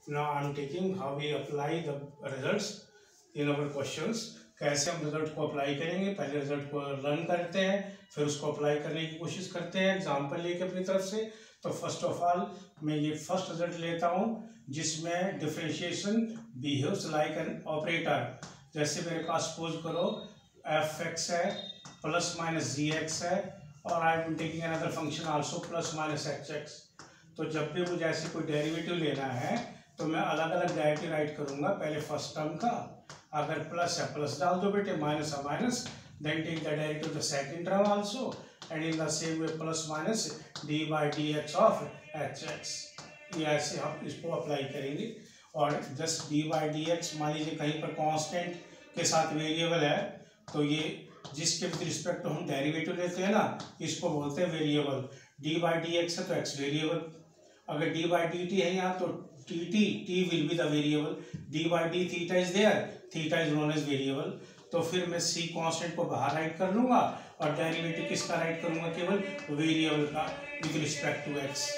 Now I am taking how we apply the results in our questions. कैसे हम result को apply करेंगे, पहले रिजल्ट को लर्न करते हैं, फिर उसको अप्लाई करने की कोशिश करते हैं एग्जाम्पल लेके अपनी तरफ से। तो फर्स्ट ऑफ ऑल मैं ये फर्स्ट रिजल्ट लेता हूँ जिसमें differentiation behaves like an operator. जैसे मेरे पास सपोज करो एफ एक्स है प्लस माइनस जी एक्स है और I am taking another function also plus minus x x. तो जब भी मुझे ऐसे कोई डेरिवेटिव लेना है तो मैं अलग अलग डेरिवेटिव राइट करूंगा। पहले फर्स्ट टर्म का, अगर प्लस है प्लस डाल दो बेटे, माइनस है minus, then take the derivative the second term also and in the same way plus minus d by d x of h x. ये ऐसे हम इसको अप्लाई करेंगे। और just d by d x मान लीजिए कहीं पर कांस्टेंट के साथ वेरिएबल है तो ये जिसके विद रिस्पेक्ट तो हम डेरिवेटिव लेते हैं ना, इसको बोलते हैं variable. D by d x है तो एक्स वेरिएबल, अगर डी बाई डी टी है यहाँ तो t will be the variable, d by d theta is there, theta is known as variable. तो फिर मैं सी कांस्टेंट को बाहर राइट कर लूंगा और डेरिवेटिव किसका राइट करूंगा, केवल वेरिएबल का with respect to x.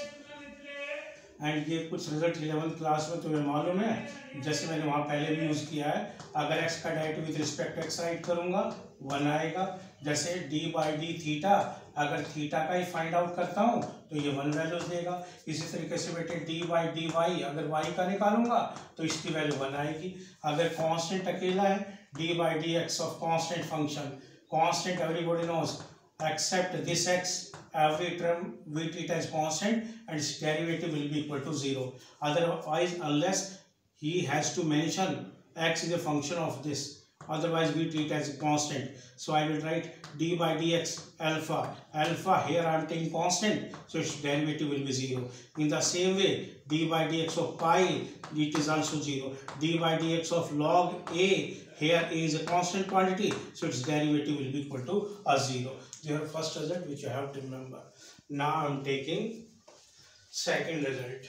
And ये कुछ रिजल्ट 11th क्लास में तुम्हें मालूम है, जैसे मैंने वहाँ पहले भी यूज़ किया है। अगर एक्स का derivative with respect x right करूँगा 1 आएगा। जैसे डी बाई डी थीटा, अगर थीटा का ही फाइंड आउट करता हूँ तो ये 1 वैल्यूज देगा। इसी तरीके से बेटे डी बाई डी वाई, अगर वाई का निकालूंगा तो इसकी वैल्यू 1 आएगी। अगर कांस्टेंट अकेला है, d by d x of constant function, constant everybody knows except this x, every term we treat as constant and its derivative will be equal to 0. Otherwise, unless he has to mention x is a function of this, otherwise we treat as a constant. So I will write d by dx alpha. Alpha here I am taking constant, so its derivative will be 0. In the same way, d by dx of pi, it is also 0. d by dx of log a, here a is a constant quantity, so its derivative will be equal to a 0. Your first result which you have to remember. Now I am taking second result.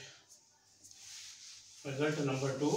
Result number 2.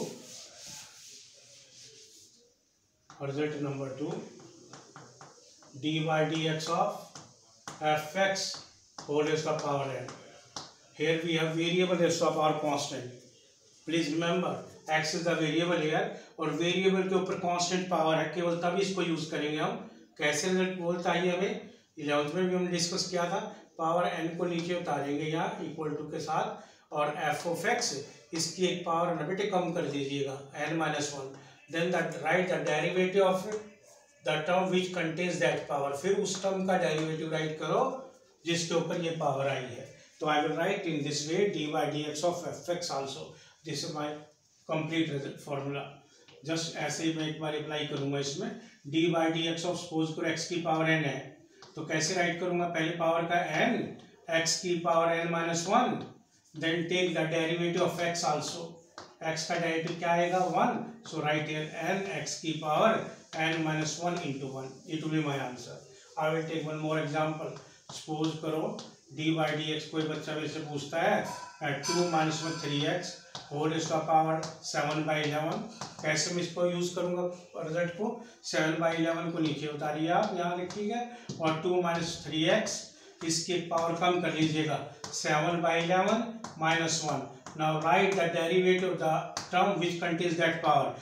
Result number 2. d by dx of fx whole raised to the power n. Here we have variable raised to the power constant. Please remember x is the variable here और variable के ऊपर constant power है, केवल तभी इसको use करेंगे हम। कैसे रिजल्ट बोलता है हमें 11th में भी हमने डिस्कस किया था। पावर n को नीचे उतारेंगे यहाँ इक्वल टू के साथ और f ऑफ x इसकी एक पावर न बेटे कम कर दीजिएगा n minus 1, then that right the derivative of the term which contains that power. फिर उस टर्म का डेरिवेटिव राइट करो जिसके ऊपर ये पावर आई है। तो I will write in this way d by d x of f x also. This is my complete formula. Just ऐसे ही मैं एक बार अप्लाई करूंगा इसमें। D by d x of suppose करो एक्स की पावर n है तो कैसे राइट करूंगा, पहले पावर का n, x की power n minus 1, then take the derivative of x also. x का डेरिवेटिव क्या आएगा 1, so right here n x की power n minus 1 into 1. It will be my answer. I will take one more example. Suppose करो d by d x, कोई बच्चा मेरे से पूछता है 2 minus 3x whole raised to the power 7/11। कैसे मैं इसको यूज करूंगा रिजल्ट को, 7/11 को नीचे उतारिए आप, यहाँ लिखिएगा और 2 माइनस 3x इसकी पावर कम कर लीजिएगा 7/11 minus 1। Now write the derivative of the term which contains that power.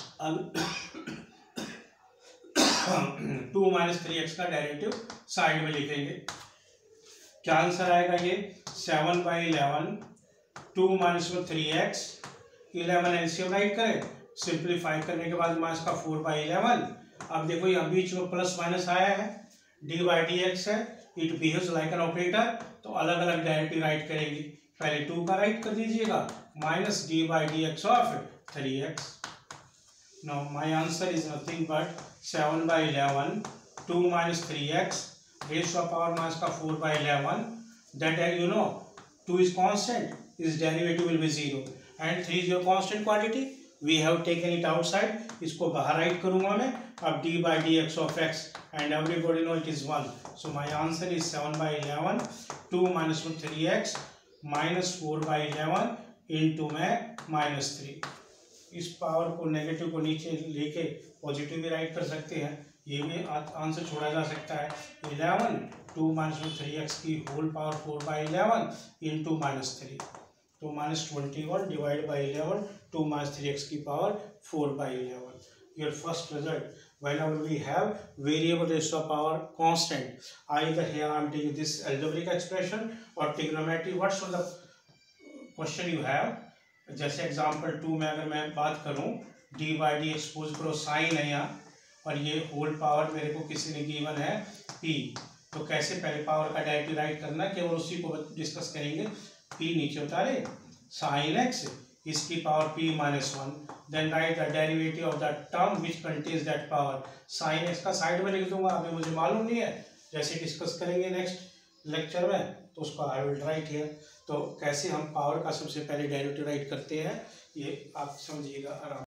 2 minus 3x का डेरिवेटिव साइड में लिखेंगे। क्या आंसर आएगा ये 7/11, 2 माइनस 3x, 11 एलसीएम राइट करें, सिंप्लीफाई करने के बाद माइनस का 4/11। अब देखो यहाँ बीच में प्लस माइनस आया है, डी बाई डी एक्स है, it behaves like an operator, तो अलग अलग डेरिवेटिव राइट करेंगे। पहले 2 का राइट कर दीजिएगा minus d by d x of 3x। Now my answer is nothing but 7/11, 2 minus 3x raised to the power minus का 4/11, that you know 2 is constant, its derivative will be 0 and 3 is your constant quantity, we have taken it outside, इसको बाहर right करूंगा मैं। अब d by dx of x and everybody know it is 1, so my answer is 7/11, 2 minus 3x minus 4/11 into में minus 3। इस power को negative को नीचे लेके पॉजिटिव भी राइट कर सकते हैं, ये भी आंसर छोड़ा जा सकता है। 11 2 माइनस 3x की होल पावर 4/11 इंटू माइनस 3। तो -21 डिवाइड बाई 11, 2 - 3x की power 4/11. Your first result, whenever we have variable ratio of power constant, either here I am taking this algebraic expression or trigonometry, what's the question you have. जैसे example 2 में अगर मैं बात करूं, d by d एक्सपोज करो, sine है यहाँ और ये होल पावर मेरे को किसी ने गिवन है p. तो कैसे पहले पावर का डायरेक्टली राइट करना, केवल उसी को डिस्कस करेंगे. p नीचे उतारे, साइन एक्स इसकी power p -1, then write the derivative of the term which contains that power. Sine x का साइड में लिख दूंगा, अभी मुझे मालूम नहीं है, जैसे डिस्कस करेंगे नेक्स्ट लेक्चर में तो उसको आई विल राइट हियर. तो कैसे हम पावर का सबसे पहले डेरिवेटिव राइट करते हैं ये आप समझिएगा आराम.